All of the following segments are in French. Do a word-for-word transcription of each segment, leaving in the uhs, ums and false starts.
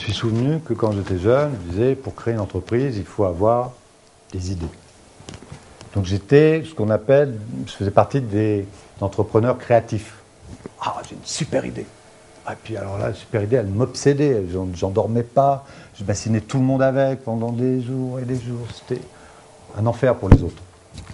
suis souvenu que quand j'étais jeune, je disais, pour créer une entreprise, il faut avoir des idées. Donc j'étais ce qu'on appelle, je faisais partie des entrepreneurs créatifs. Ah, j'ai une super idée. Et puis alors là, la super idée, elle m'obsédait. J'en, j'en dormais pas. Je bassinais tout le monde avec pendant des jours et des jours. C'était un enfer pour les autres.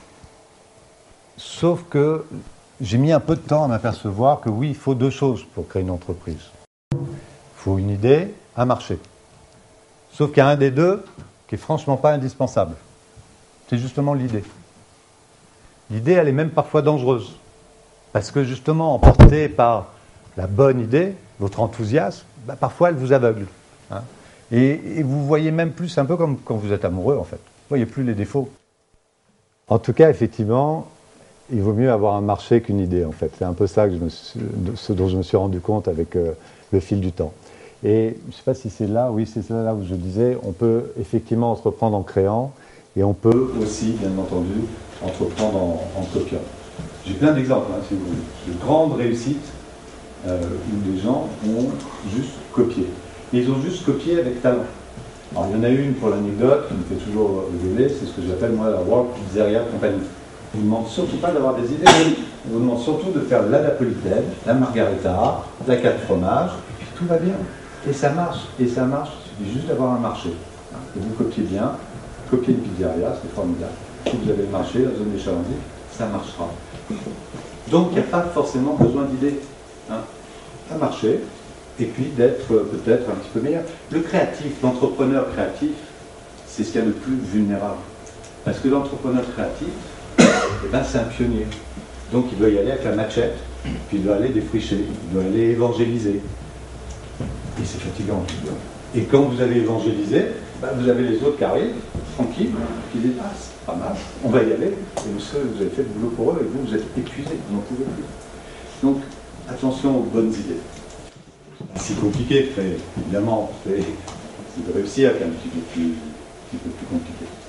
Sauf que j'ai mis un peu de temps à m'apercevoir que oui, il faut deux choses pour créer une entreprise. Il faut une idée, un marché. Sauf qu'il y a un des deux qui est franchement pas indispensable. C'est justement l'idée. L'idée, elle est même parfois dangereuse. Parce que justement, emportée par la bonne idée, votre enthousiasme, bah, parfois elle vous aveugle. Hein. Et, et vous voyez même plus, un peu comme quand vous êtes amoureux en fait. Vous voyez plus les défauts. En tout cas, effectivement, il vaut mieux avoir un marché qu'une idée en fait. C'est un peu ça que je me suis, ce dont je me suis rendu compte avec euh, le fil du temps. Et je ne sais pas si c'est là, oui, c'est là où je disais, on peut effectivement entreprendre en créant et on peut aussi, bien entendu, entreprendre en, en copiant. J'ai plein d'exemples, hein, si vous voulez, de grandes réussites euh, où des gens ont juste copié. Et ils ont juste copié avec talent. Alors, il y en a une pour l'anecdote qui me fait toujours rigoler, c'est ce que j'appelle moi la World Pizzeria Company. On ne vous demande surtout pas d'avoir des idées, on vous demande surtout de faire de la napolitaine, la margarita, la quatre fromages, et puis tout va bien. Et ça marche, et ça marche, il suffit juste d'avoir un marché. Et vous copiez bien, copiez une pizzeria, c'est formidable. Si vous avez le marché, la zone des chalandis, ça marchera. Donc il n'y a pas forcément besoin d'idées. Hein. Un marché, et puis d'être peut-être un petit peu meilleur. Le créatif, l'entrepreneur créatif, c'est ce qu'il y a de plus vulnérable. Parce que l'entrepreneur créatif, eh ben, c'est un pionnier. Donc il doit y aller avec la machette, puis il doit aller défricher, il doit aller évangéliser. Et c'est fatigant. Et quand vous avez évangélisé, ben, vous avez les autres qui arrivent, tranquilles, qui disent « Ah, c'est pas mal, on va y aller ». Et vous, vous avez fait le boulot pour eux, et vous, vous êtes épuisés, vous n'en pouvez plus. Donc, attention aux bonnes idées. C'est compliqué, mais évidemment, c'est de réussir qui est un petit peu plus, un petit peu plus compliqué.